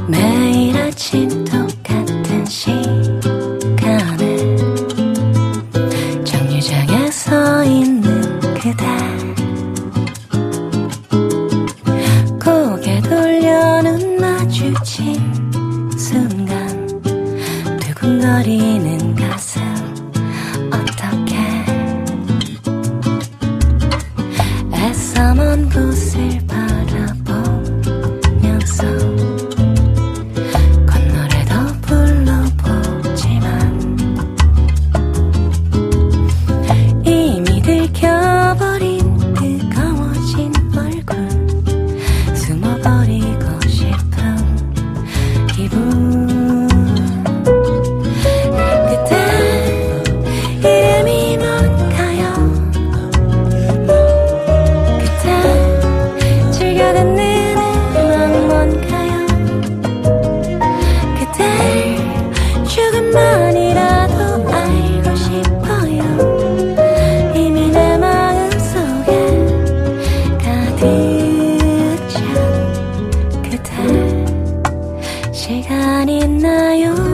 매일 아침 똑같은 시간에 정류장에 서 있는 그대, 고개 돌려 눈 마주친 순간 두근거리는 가슴 어떡해. 애써 먼 곳을 바라보면서 콧노래도 불러보지만 이미 들켜버린 뜨거워진 얼굴, 숨어버리고 싶은 기분. 그대 이름이 뭔가요? 그대 즐겨 듣는 음악 뭔가요? 그댈 조금만이라도 알고 싶어요. 이미 내 마음속에 가득 찬 그대, 시간이 있나요?